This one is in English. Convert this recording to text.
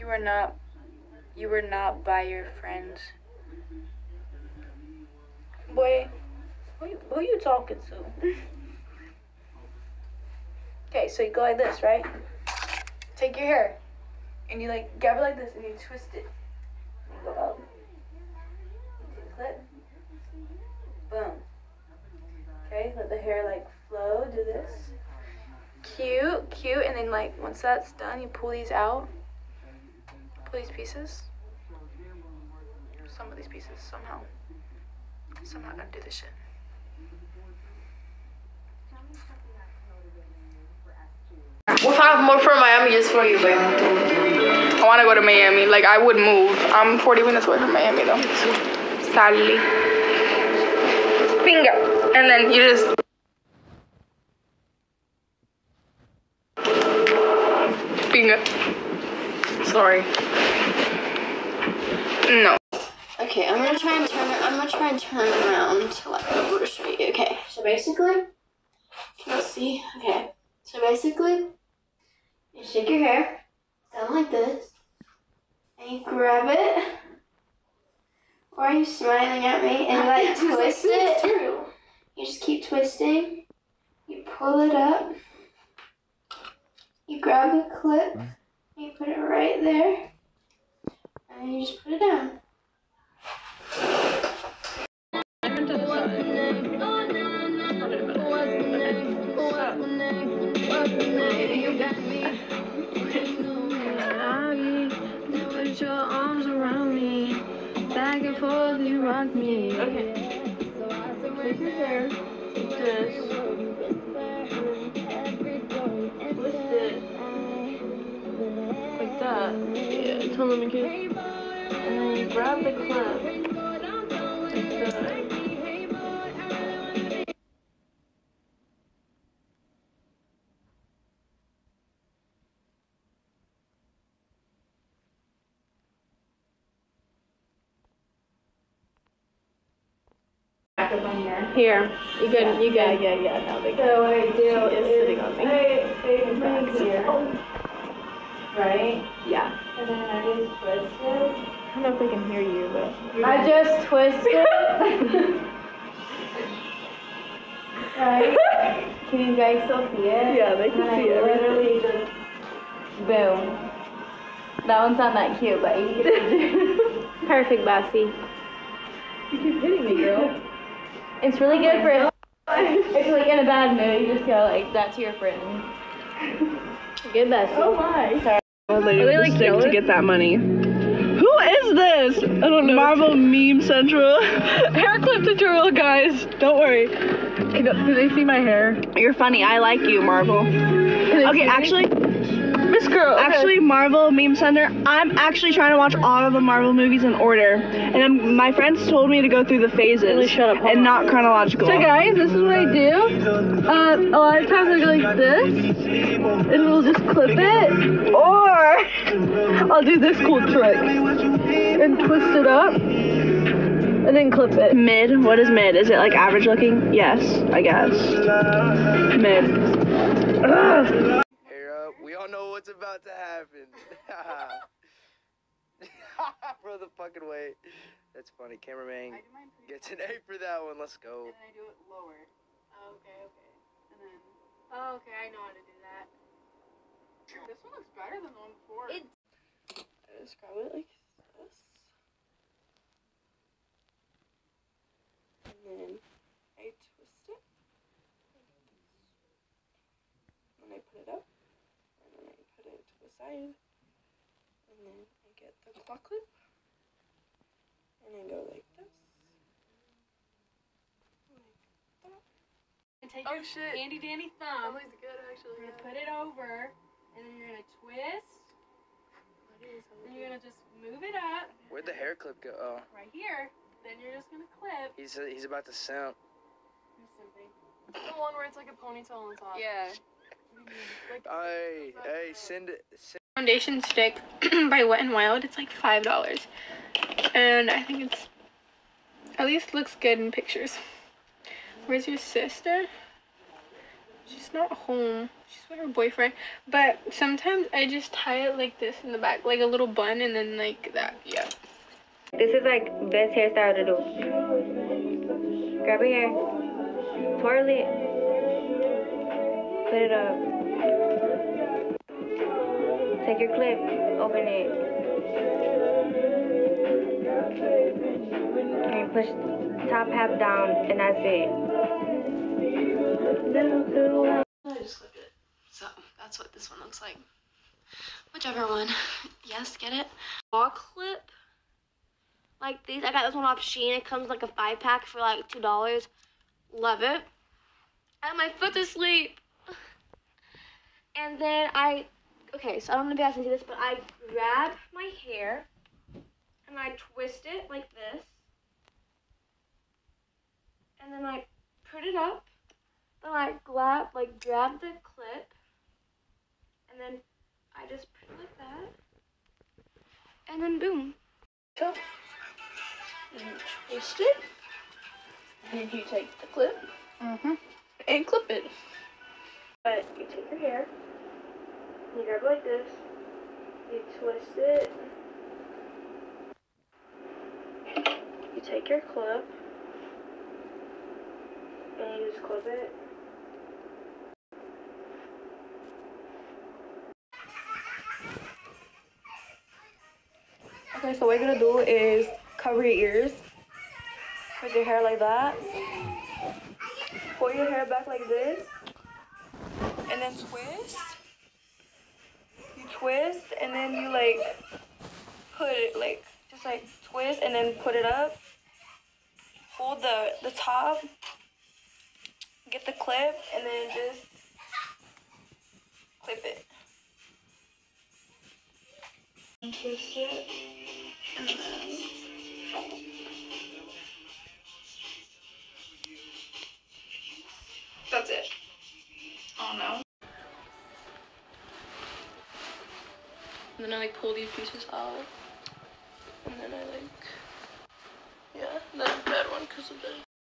You were not by your friends. Boy, who you talking to? Okay, so you go like this, right? Take your hair, and you like grab it like this, and you twist it. And go up. Clip. Boom. Okay, let the hair like flow. Do this. Cute, and then like once that's done, you pull these out. Pull these pieces. Some of these pieces somehow. Somehow gonna do this shit. We'll talk more for Miami just for you, babe. I want to go to Miami. Like, I would move. I'm 40 minutes away from Miami, though. Sadly. Bingo. And then you just... Bingo. Sorry. No. Okay, I'm gonna try and turn around to like be able to show you. Okay, so basically, let's see. Okay, so basically, you shake your hair down like this, and you grab it. Why are you smiling at me? And you like twist it. You just keep twisting. You pull it up. You grab the clip. You put it right there, and you just put it down. Put your arms around me, back and forth you rock me. Okay. Take your hair, take this, twist it, like that. Yeah, tell them in case. And then you grab the clip, like that. Here, you good? You good? Yeah. Now they So what I do is sitting on me. I here, right? Yeah. And then I just twist it. I don't know if they can hear you, but I just twist it. Right? Can you guys still see it? Yeah, they can and see I everything. literally just boom. That one's not that cute, but you get it. Perfect, Bessie. you keep hitting me, girl. It's really good for if you're like in a bad mood, you just go like that to your friend. Good, Bessie. Oh my. Sorry. Are they, like, jealous? to get that money. Who is this? I don't know. Marvel Meme Central. Hair clip tutorial, guys. Don't worry. Can they see my hair? You're funny. I like you, Marvel. Okay, actually, Miss Girl. actually, Marvel Meme Center. I'm actually trying to watch all of the Marvel movies in order, and my friends told me to go through the phases Really, shut up, hold and on. not chronological. So guys, this is what I do. A lot of times I go like this, and we'll just clip it, or I'll do this cool trick and twist it up, and then clip it. Mid. What is mid? Is it like average looking? Yes, I guess. Mid. Ugh. Hair up. We all know what's about to happen. Bro, the fucking way. That's funny. Cameraman gets an A for that one. Let's go. And then I do it lower. Oh, okay. And then, oh, okay, I know how to do that. This one looks better than the one before. I describe it like this. And then I twist it. And I put it up. And then I put it to the side. And then I get the claw clip. And I go like this. And take Oh, your shit. handy dandy thumb. That looks good, actually. You're gonna put it over, and then you're gonna twist. Then you're gonna just move it up Where'd the hair clip go? Oh, right here. Then you're just gonna clip. he's about to simp. Something. The one where it's like a ponytail on top. Yeah. Like, Hey, send it. Foundation stick by Wet n Wild. It's like $5. And I think it's... At least looks good in pictures. Where's your sister? She's not home. she's with her boyfriend. But sometimes I just tie it like this in the back, like a little bun, and then like that. Yeah. This is like best hairstyle to do. Grab your hair, twirl it, put it up. Take your clip, open it. And push top half down, and that's it. I just clipped it. So that's what this one looks like. Whichever one. Yes, get it? Ball clip. Like these. I got this one off Shein. It comes like a 5-pack for like $2. Love it. I have my foot to sleep. And then okay, so I don't know if you guys can see this, but I grab my hair and I twist it like this. And then I put it up. Then I grab the clip. And then I just put it like that. And then boom. So, you twist it. And then you take the clip. And clip it. But you take your hair. You grab it like this. You twist it. You take your clip. And you just clip it. Okay, so what you're gonna do is cover your ears with your hair like that. Pull your hair back like this. And then twist. You twist and then you like put it like just like twist and then put it up. Hold the top. Get the clip and then just clip it. And twist it. And then that's it. Oh no. And then I like pull these pieces out. And then I like, yeah, that's a bad one because of the